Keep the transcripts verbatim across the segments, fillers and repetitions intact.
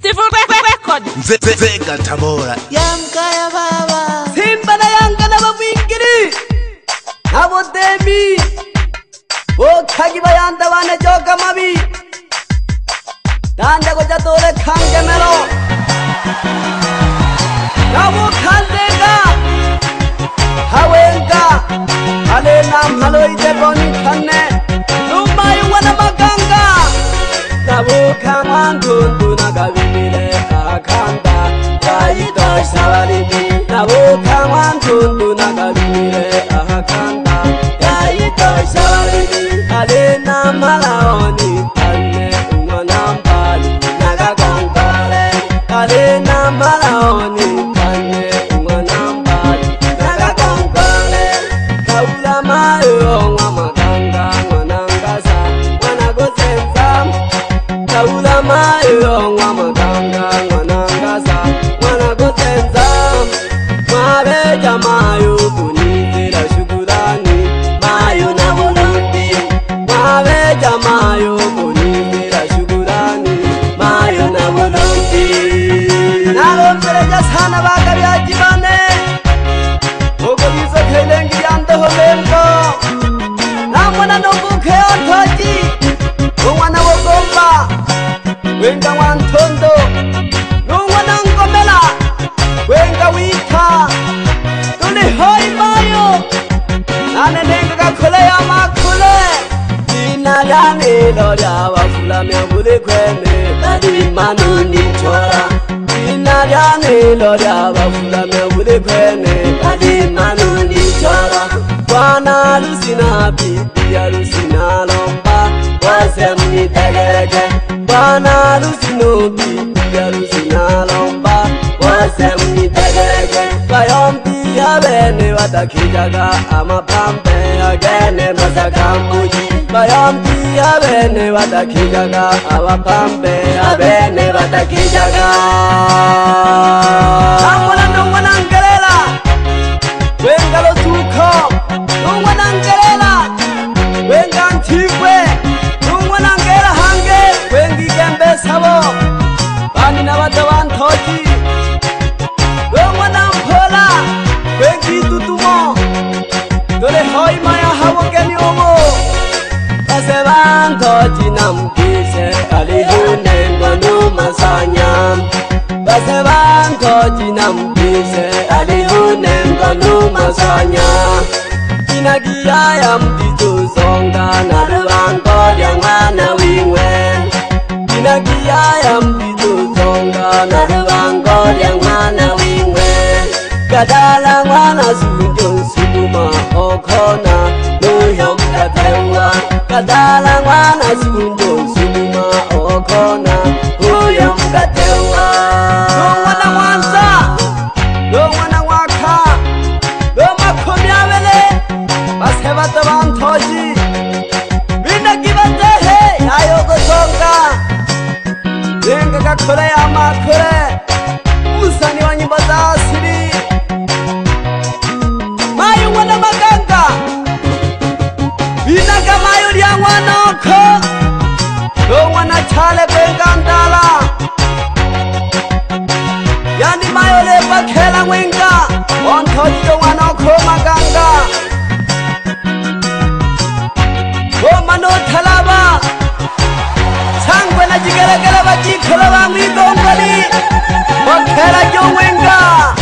Steve Record. Vega Tabora. Yanga ya baba. Simba na Yanga na babingiri. Abo demi. O khagi bayanda wane joka mabi. Danda ko jatore khange melo. Abo khandega. Hawenga. Ale nam haloi de boni khanne. Lumai wana maganga. Abo khamandu nagavile akanda. Yaito sawarimi. Abo khamandu nagavile akanda. Yaito sawarimi. Ale nam halaoni khanne. Unwanambali nagagongole. Ale nam halaoni khanne. Unwanambali nagagongole. Kaula mayo ngamaganga nwanangasa mwanagosenza. Kaula mayo ngamaganga nwanangasa mwanagosenza. Mwabeja mayo kunizira shukurani mayo na Burundi. Mwabeja mayo kunizira shukurani mayo na Burundi. Narombereja sana bagari ajibane. Ogo bizo kailengi yando holembo. Namwana nombuke ontoji. Umwana wogomba. Wenga wantondo. Numwana ngomela. Wenga wita. Tuli hoi mayo. Nane nenga kakule ya makule. Ina yani loria wafula miambule kwene. Tadi manu nichora. Ina yani loria wafula miambule kwene. Tadi manu nichora. Wana lusina bibi ya lusina lomba. Wase mnitegeke. Wana lusino bibi ya lusina lomba. Wase mnitegeke. Bayombi ya bene watakijaga ama pampe agene masakambuji. Bayombi ya bene watakijaga ama pampe agene watakijaga. Amwana nungwana ngelela. Wenga lo tuko. Nungwana ngelela. Wenga ntikwe. Nungwana ngela hange. Wengi gembe sabo. Bani na wata wantoji. Nungwana mpola. Wengi tutumo. Dole hoi maya hawo geni omo. Base wantoji namkise. Alihune ngonu masanya. Base wantoji namkise. Alihune ngonu masanya. Inagia ya mtitu songa. Naruwango ya mwana wingwe. Inagia ya mtitu songa. Naruwango ya mwana wingwe. Kadala mwana sunjo suma okona. Nuyo mkatewa. Kadala mwana sunjo suma okona. Nuyo mkatewa. Nungwana mwanza. Nungwana waka. Nungwana kumyawele. Basebata bantoji. Bina gibatehe. Ayogo songa. Nenga kakule ya makule. Usani wa nyimbo za asili. Mayu wana maganga. Bina kamayu liya wanoko. Do wana chale benga ndala. Yani mayo lepa kela mwenga. Wantoji do wanoko maganga. Goma no talaba. Sangwe na jigelegele bajikola bamwigongoli. Wakela jo mwenga.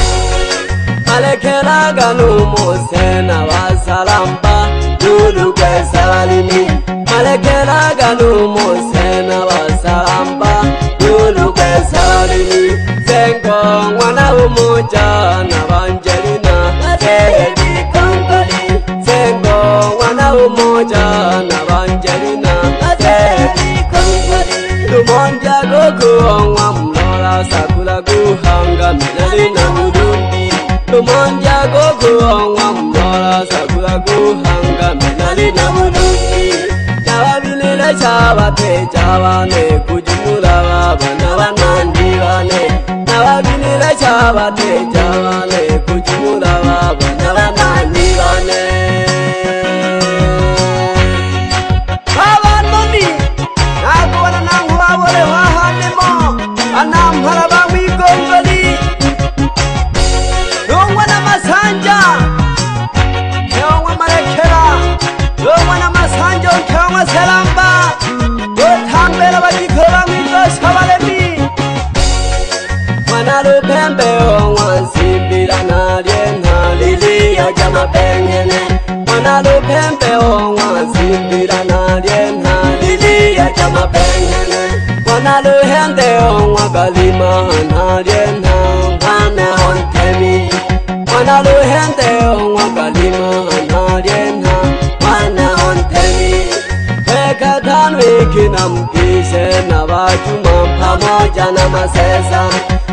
Alekela ganu mosena wasalamba. Lulu kwe salalini. Alekela ganu mosena wasalamba. Lulu kwe salalini. Zengo mwana umoja na Banjelina. Seheji kongoli. Zengo mwana umoja na Banjelina. Seheji kongoli. Lumonja goku ongwa mlola sakula guhanga minali na Burundi. Lumonja goku ongwa mlola sakula guhanga minali na Burundi. Nababilile chabate chabane kujumula babana banandi bane. Nababilile chabate chabane kujumula babana banandi bane. Baba noni. Nago wana nangu wawole wahanimo. Anam luhembe onwansimbira nalyena liliya jamabengene mwana luhembe onwansimbira nalyena liliya jamabengene mwana luhende onwagalima nalyena mwana ontemi mwana luhende onwagalima nalyena mwana ontemi Wekatanwikinamkise nabajuma pamoja na masesa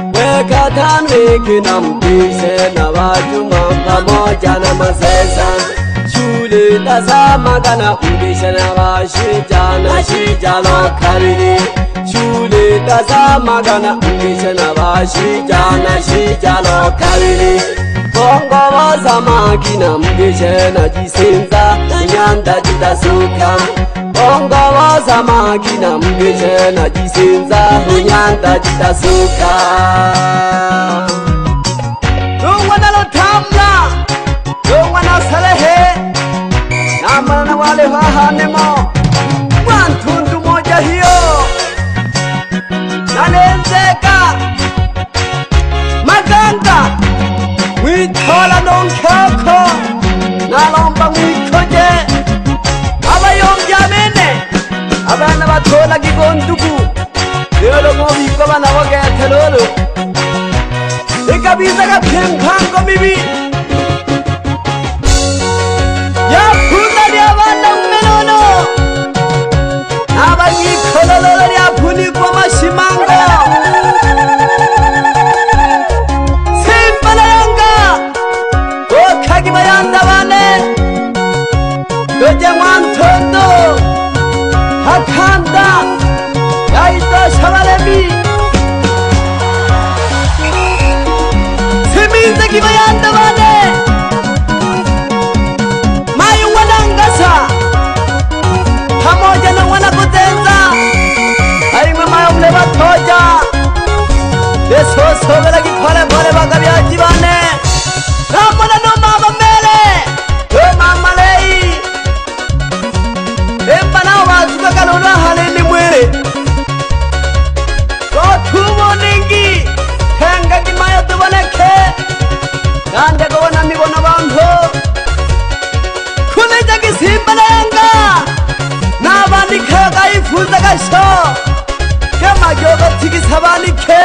Wekatanwikinamkise nabajuma pamoja na masesa Shule tazamagana mkise nabashijana shijalo kabili Shule tazamagana mkise nabashijana shijalo kabili Bongo wazamagina mkise najisinza Nyanda jitasuka Bongo wazamagina mkise najisinza Nyanda jitasuka Tungwana lo tamla Tungwana salehe Namana na wale wahanemo Wantundu moja hiyo Nanenzeka Maganga Witola nonkyoko Nalomba wikoje Abayomja mene Abana batola gigondugu Lelo ngobiko bana wagete lolo Ikabiza kapempango mibi Ya punda dia bana umelono Abanyikololo dia puni kwa mashimango Kagibayanda bane Doje mwantondo Hakanda Yaito shabalemi Simize gibayanda bane Mayu wanangasa Pamoja na wanakutenza Harimwe mayu mleba toja Yeso sobela gipole pole baka biaji bane Namana no mama mele Yo mama lei Empa na wazuka kalona halini mwere Kotumo ningi Henga kimayo tuwaneke Nande kawana mibono bango Kune jagi simba na yanga Nabani kaya ifuza kasho Kema yoga tiki sabani ke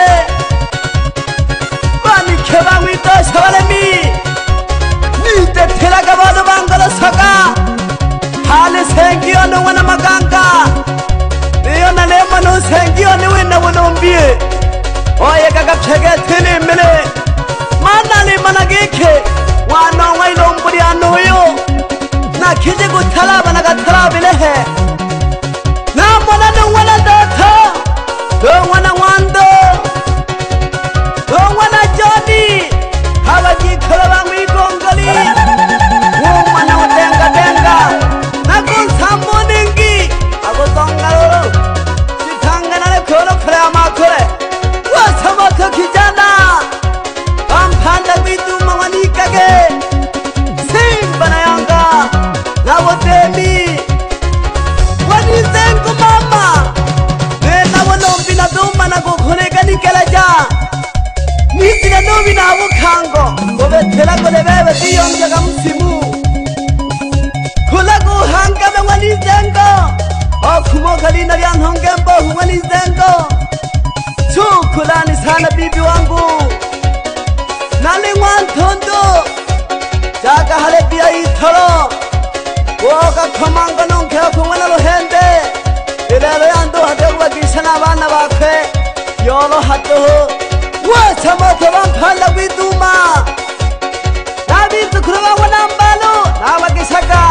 Bani ke bangwito shabalemi Nite telaga bado bangala saka Hale sengio no wana maganga Niyo na lema no sengio ni wina wanombie Oye kaka chege tini mile Mana ni managike Wano waino mburi anoyo Na kiji kutalaba na katalabi lehe Na mwana no wana data No wana wando No wana jodi Hawa jikola wangu ikongali Umana watenga tenga Nakunsambo ningi Ako tongalo Sitanga nale kono kore amakore Wasamaka kijana Pampanda vitu mawanikage Simba na yanga Na wotemi Wanizengu mama Nena wanombi na duma na kukuneka nikelaja Nisi na nomi na abukango Kobetela kole bebe diyo mjaga msimu Kula kuhanga me wanizengo Okumo kalina liya nhongembo wanizengo Chukulani sana bibi wangu Nali wantondo Jaga hale biya itolo Woka komanga nonke kumwana lohende Ilelo yandu hadewa gishana bana bakwe Yolo hatoho Wacha moto wampanda widuma Nabitu kuruwa wanambalo Nawa gisaka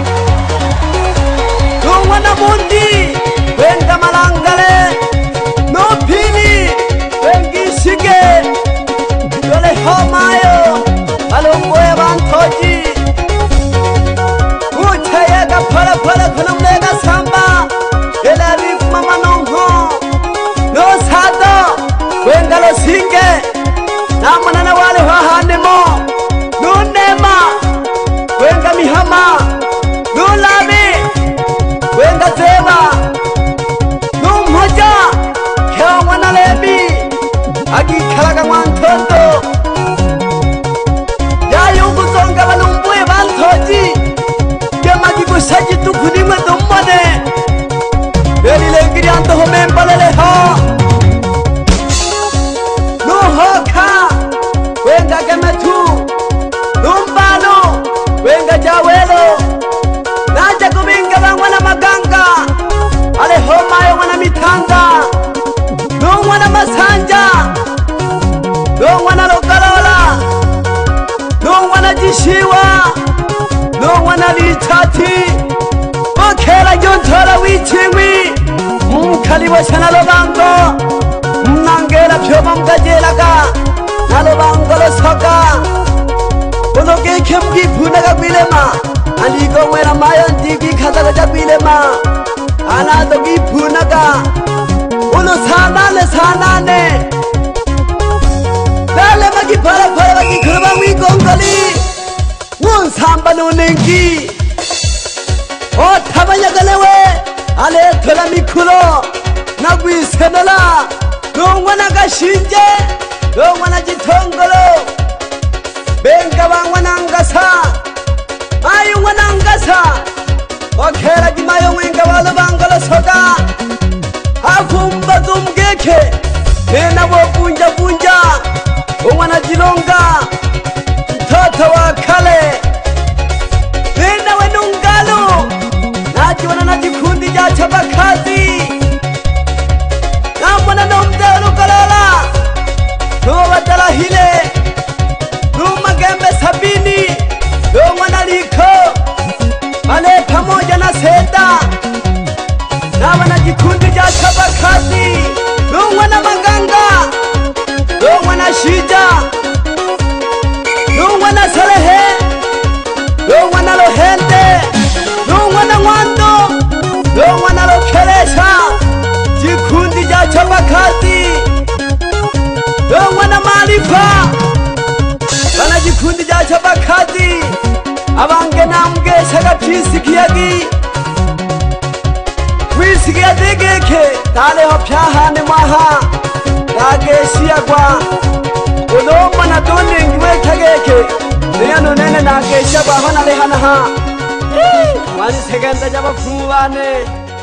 Nungwana mundi Wenga malangale No pini Wengi shige Yole homayo Malungoye bantoji Uchayega pala pala kulumlega samba Elari mama nongo No sado Wenga lo singe Namana na wale wahanemo Nunema Wenga mihama Nulami Wenga zeba Numhoja masanja Nongwana lokalola Nongwana jishiwa Nongwana lichati Okela jontola wichingwi Mkali washana lobango Mnangela pyoma mkajelaga Nalobango lo soka Unoke kemgi punaga bilema Aliko mwena mayon tiki khataga bilema Anado gi punaga Uno sanane sanane Dale magi para para magi kurba wi gongoli Won samba no nengi O tabanya galewe Ale thola mikulo Nagwi senala Nongwana gashinje Nongwana jitongolo Benga bangwana ngasa Mayu ngwana ngasa Okera ki mayu wenga wala bangala soka Akumba tumgeke Nena wo bunja bunja Ongwana jilonga Mtoto wa kale Nena we nungalo Naji wana najikundi ja chabakazi Namwana nomdelo kalala Nuwa dala hile Numa gembe sabini Nongwana liko Ale pamoja na seda Nawana jikundi ja chabakazi Nongwana maganga Nongwana shija Nongwana salehe Nongwana lohende Nongwana mwando Nongwana lokelesha Jikundi ja chabakazi Nongwana malifa Bana jikundi ja chabakazi Abange namge shaga pisikiyagi Pisikiyadegeke Tale hopyahane maha Kageshiyagwa Ulomba na doni ngiwe kageke Niyano nene na ageshiyagwa Hona lehana ha Wani segenda jaba kumubane